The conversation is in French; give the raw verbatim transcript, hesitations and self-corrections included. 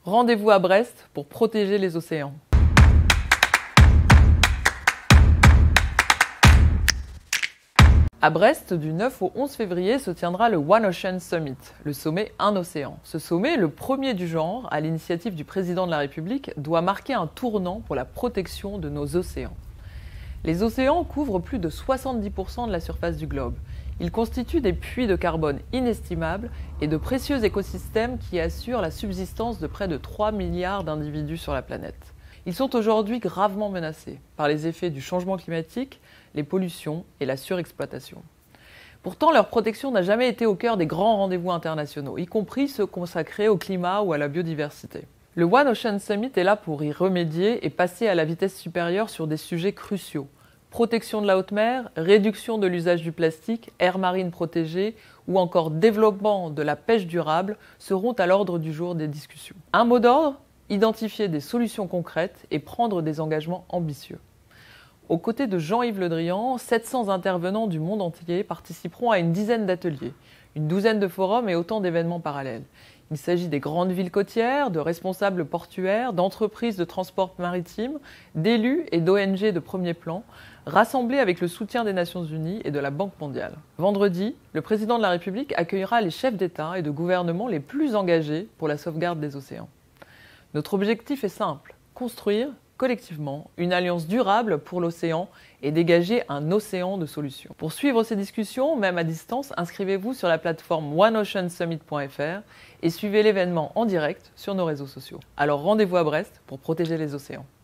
Rendez-vous à Brest pour protéger les océans. À Brest, du neuf au onze février, se tiendra le One Ocean Summit, le sommet Un Océan. Ce sommet, le premier du genre, à l'initiative du président de la République, doit marquer un tournant pour la protection de nos océans. Les océans couvrent plus de soixante-dix pour cent de la surface du globe. Ils constituent des puits de carbone inestimables et de précieux écosystèmes qui assurent la subsistance de près de trois milliards d'individus sur la planète. Ils sont aujourd'hui gravement menacés par les effets du changement climatique, les pollutions et la surexploitation. Pourtant, leur protection n'a jamais été au cœur des grands rendez-vous internationaux, y compris ceux consacrés au climat ou à la biodiversité. Le One Ocean Summit est là pour y remédier et passer à la vitesse supérieure sur des sujets cruciaux. Protection de la haute mer, réduction de l'usage du plastique, aires marines protégées ou encore développement de la pêche durable seront à l'ordre du jour des discussions. Un mot d'ordre, identifier des solutions concrètes et prendre des engagements ambitieux. Aux côtés de Jean-Yves Le Drian, sept cents intervenants du monde entier participeront à une dizaine d'ateliers, une douzaine de forums et autant d'événements parallèles. Il s'agit des grandes villes côtières, de responsables portuaires, d'entreprises de transport maritime, d'élus et d'O N G de premier plan, rassemblés avec le soutien des Nations Unies et de la Banque mondiale. Vendredi, le président de la République accueillera les chefs d'État et de gouvernement les plus engagés pour la sauvegarde des océans. Notre objectif est simple, construire collectivement une alliance durable pour l'océan et dégager un océan de solutions. Pour suivre ces discussions, même à distance, inscrivez-vous sur la plateforme one ocean summit point f r et suivez l'événement en direct sur nos réseaux sociaux. Alors rendez-vous à Brest pour protéger les océans.